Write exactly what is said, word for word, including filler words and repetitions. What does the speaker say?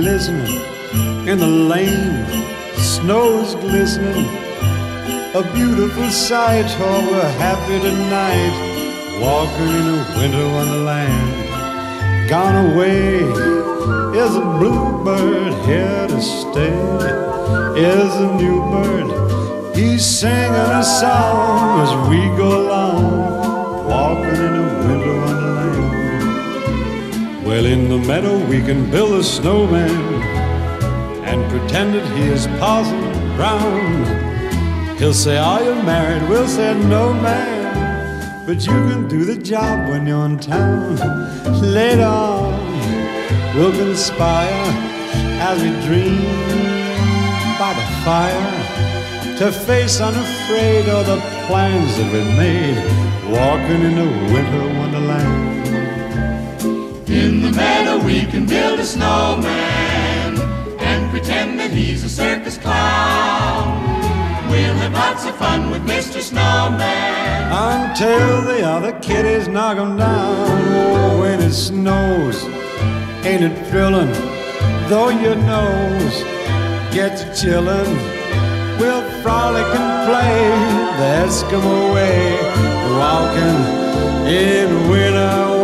listening. In the lane, snow's glistening. A beautiful sight, oh, we're happy tonight, walking in a winter wonderland. Gone away is a bluebird, here to stay is a new bird. He's singing a song as we go along, walking in a winter wonderland. Well, in the meadow we can build a snowman and pretend that he is Parson Brown. He'll say, are you married? We'll say, no, man, but you can do the job when you're in town. Later on, we'll conspire as we dream by the fire to face unafraid all the plans that we made, walking in a winter wonderland. In the meadow we can build a snowman and pretend that he's a circus clown. We'll have lots of fun with Mister Snowman until the other kiddies knock him down. Oh, when it snows, ain't it thrilling? Though your nose gets chillin', we'll frolic and play the Eskimo way, walking in winter